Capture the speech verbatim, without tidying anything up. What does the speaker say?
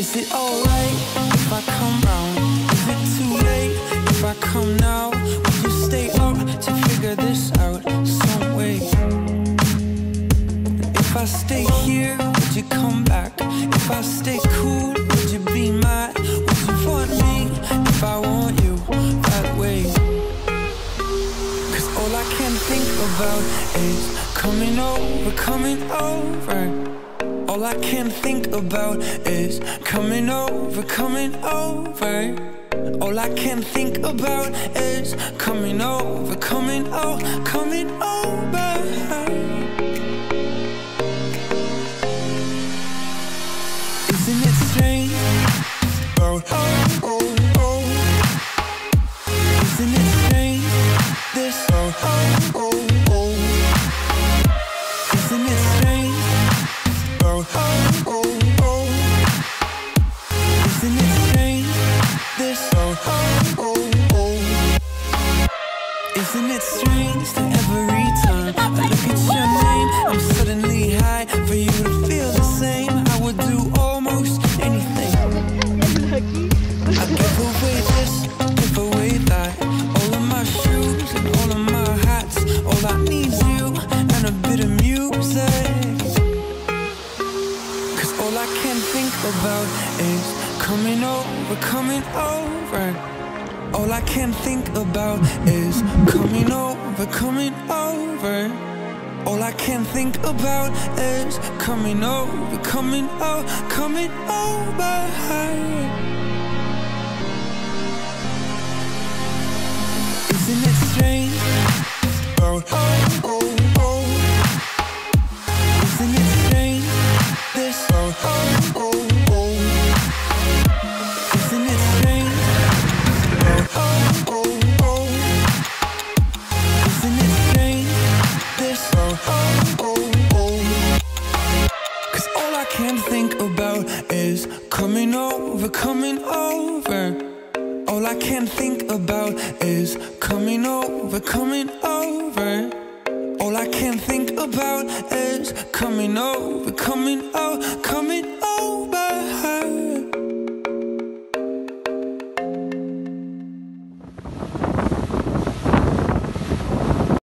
Is it alright if I come round? Is it too late if I come now? Would you stay up to figure this out some way? If I stay here, would you come back? If I stay cool, would you be mad? Would you want me if I want you that way? Cause all I can think about is coming over, coming over. All I can think about is coming over, coming over. All I can think about is coming over, coming over, coming over. Isn't it strange? Oh, oh, oh, oh. Isn't it strange? This, oh, oh, oh, oh. Isn't it strange? Oh, oh, oh, oh. Isn't it strange? This, oh, oh, oh, oh. Isn't it strange that every time I look at your name, I'm suddenly high? For you to feel the same, I would do almost anything. I'd give away this, give away that. All of my shoes and all of my hats. All I need's you and a bit of music. Cause all I can think about is coming over, coming over. All I can think about is coming over, coming over. All I can think about is coming over, coming over, coming over. Isn't it strange? Oh, oh, oh, oh. Isn't it strange? This, oh, oh, oh, oh. Isn't it strange? Oh, oh, oh. Isn't it strange? This, oh, oh, oh, oh. Cause all I can think about is coming over, coming over. All I can think about is coming over, coming over. All I can think about is coming over, coming over, coming over.